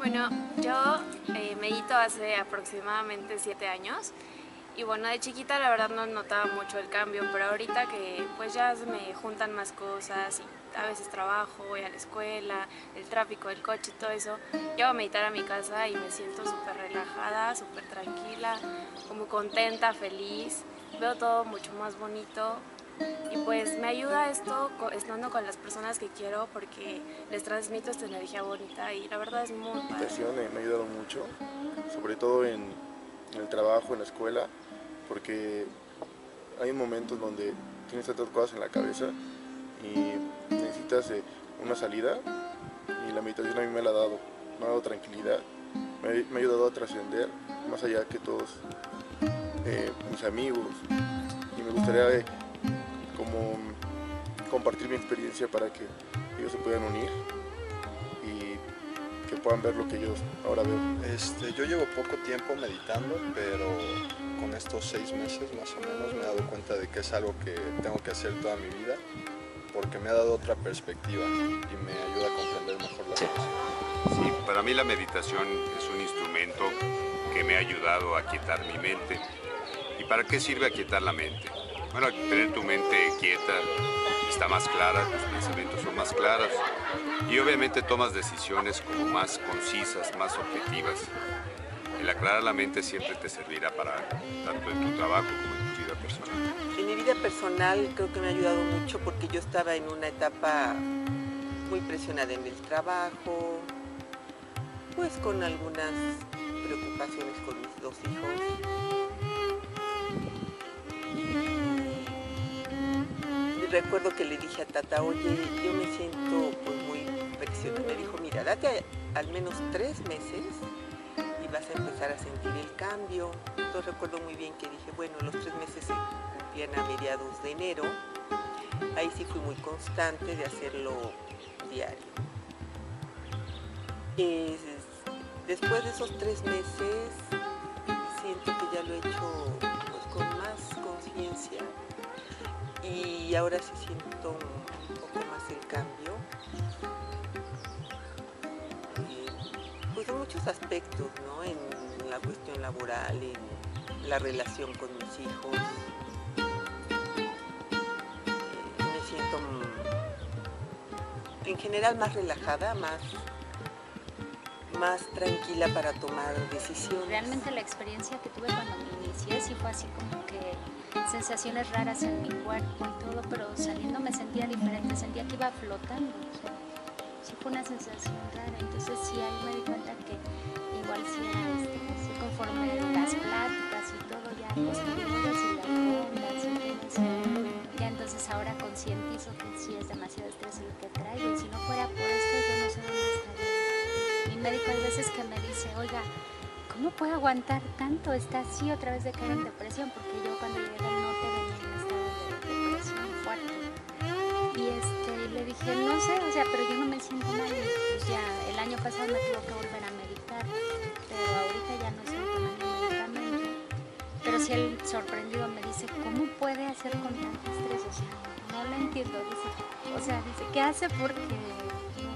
Bueno, yo medito hace aproximadamente 7 años y bueno, de chiquita la verdad no notaba mucho el cambio, pero ahorita que pues ya se me juntan más cosas y a veces trabajo, voy a la escuela, el tráfico, el coche, todo eso, llego a meditar a mi casa y me siento súper relajada, súper tranquila, como contenta, feliz, veo todo mucho más bonito. Y pues me ayuda esto estando con las personas que quiero porque les transmito esta energía bonita y la verdad es muy La padre. meditación me ha ayudado mucho, sobre todo en el trabajo, en la escuela, porque hay momentos donde tienes tantas cosas en la cabeza y necesitas una salida, y la meditación a mí me ha dado tranquilidad, me ha ayudado a trascender más allá que todos mis amigos, y me gustaría como compartir mi experiencia para que ellos se puedan unir y que puedan ver lo que yo ahora veo. Yo llevo poco tiempo meditando, pero con estos 6 meses más o menos me he dado cuenta de que es algo que tengo que hacer toda mi vida, porque me ha dado otra perspectiva y me ayuda a comprender mejor las cosas. Sí, para mí la meditación es un instrumento que me ha ayudado a quietar mi mente. ¿Y para qué sirve aquietar la mente? Bueno, al tener tu mente quieta, está más clara, tus pensamientos son más claros y obviamente tomas decisiones como más concisas, más objetivas. El aclarar la mente siempre te servirá para tanto en tu trabajo como en tu vida personal. En mi vida personal creo que me ha ayudado mucho porque yo estaba en una etapa muy presionada en el trabajo, pues con algunas preocupaciones con mis 2 hijos. Y recuerdo que le dije a Tata, oye, yo me siento pues muy presionada. Me dijo, mira, date al menos 3 meses y vas a empezar a sentir el cambio. Entonces recuerdo muy bien que dije, bueno, los 3 meses se cumplían a mediados de enero. Ahí sí fui muy constante de hacerlo diario. Después de esos 3 meses siento que ya lo he hecho pues, con más conciencia y ahora sí siento un poco más el cambio. Pues en muchos aspectos, ¿no? En la cuestión laboral, en la relación con mis hijos. Me siento en general más relajada, más tranquila para tomar decisiones. Realmente la experiencia que tuve cuando me inicié sí fue así como que sensaciones raras en mi cuerpo y todo, pero saliendo me sentía diferente, sentía que iba flotando. Sí fue una sensación rara, entonces sí ahí me di cuenta que igual sí conforme las pláticas y todo ya posteriores y las rondas y todo eso, ya entonces ahora concientizo que sí es demasiado estrés lo que traigo y si no fuera por esto yo no sé dónde estaría. Mi médico hay veces que me dice, oiga, ¿cómo puede aguantar tanto? Está así otra vez de caer en depresión, porque yo cuando llegué del norte venía en un estado de depresión fuerte. Y le dije, no sé, o sea, pero yo no me siento mal. Pues ya el año pasado me tuve que volver a meditar, pero ahorita ya no estoy tomando medicamento. Pero sí él sorprendido me dice, ¿cómo puede hacer con tanto estrés? O sea, no lo entiendo. Dice, ¿qué hace? Porque no